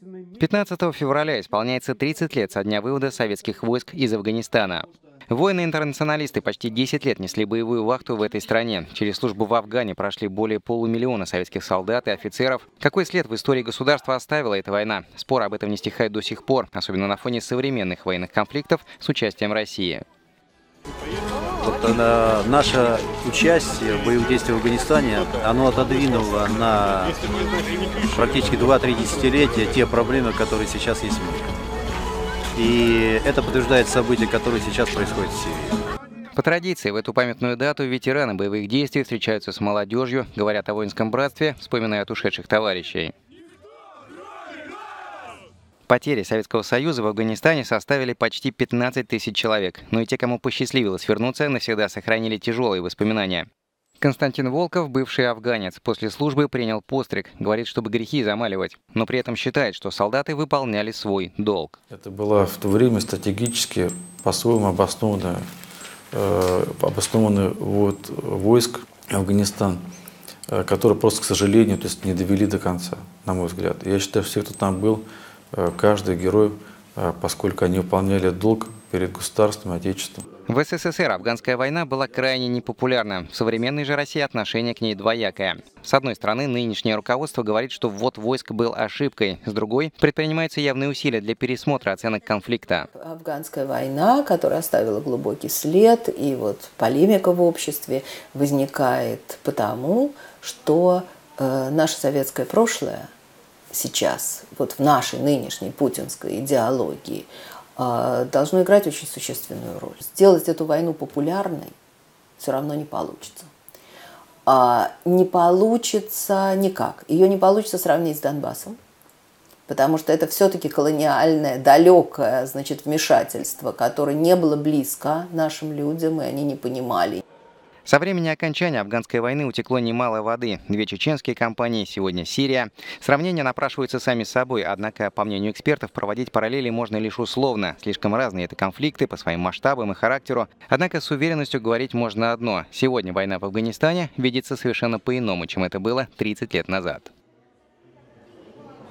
15 февраля исполняется 30 лет со дня вывода советских войск из Афганистана. Воины-интернационалисты почти 10 лет несли боевую вахту в этой стране. Через службу в Афгане прошли более полумиллиона советских солдат и офицеров. Какой след в истории государства оставила эта война? Споры об этом не стихают до сих пор, особенно на фоне современных военных конфликтов с участием России. Наше участие в боевых действиях в Афганистане, оно отодвинуло на практически 2-3 десятилетия те проблемы, которые сейчас есть в мире. И это подтверждает события, которые сейчас происходят в Сирии. По традиции, в эту памятную дату ветераны боевых действий встречаются с молодежью, говорят о воинском братстве, вспоминают ушедших товарищей. Потери Советского Союза в Афганистане составили почти 15 тысяч человек, но и те, кому посчастливилось вернуться, навсегда сохранили тяжелые воспоминания. Константин Волков, бывший афганец, после службы принял постриг, говорит, чтобы грехи замаливать, но при этом считает, что солдаты выполняли свой долг. Это было в то время стратегически по-своему обоснованный войск Афганистан, который просто, к сожалению, не довели до конца, на мой взгляд. Я считаю, что все, кто там был, каждый герой, поскольку они выполняли долг перед государством, отечеством. В СССР афганская война была крайне непопулярна. В современной же России отношение к ней двоякое. С одной стороны, нынешнее руководство говорит, что ввод войск был ошибкой. С другой, предпринимаются явные усилия для пересмотра оценок конфликта. Афганская война, которая оставила глубокий след, и полемика в обществе возникает потому, что наше советское прошлое сейчас, в нашей нынешней путинской идеологии, должно играть очень существенную роль. Сделать эту войну популярной все равно не получится. Не получится никак. Ее не получится сравнить с Донбассом, потому что это все-таки колониальное, далекое, вмешательство, которое не было близко нашим людям, и они не понимали. Со времени окончания афганской войны утекло немало воды. 2 чеченские кампании, сегодня Сирия. Сравнения напрашиваются сами собой, однако, по мнению экспертов, проводить параллели можно лишь условно. Слишком разные это конфликты по своим масштабам и характеру. Однако с уверенностью говорить можно одно. Сегодня война в Афганистане видится совершенно по-иному, чем это было 30 лет назад.